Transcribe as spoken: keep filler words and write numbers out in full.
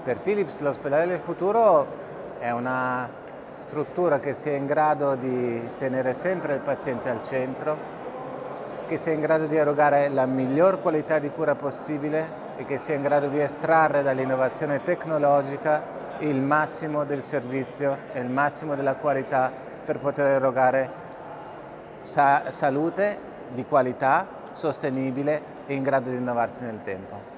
Per Philips l'ospedale del futuro è una struttura che sia in grado di tenere sempre il paziente al centro, che sia in grado di erogare la miglior qualità di cura possibile e che sia in grado di estrarre dall'innovazione tecnologica il massimo del servizio e il massimo della qualità per poter erogare sa- salute di qualità, sostenibile e in grado di innovarsi nel tempo.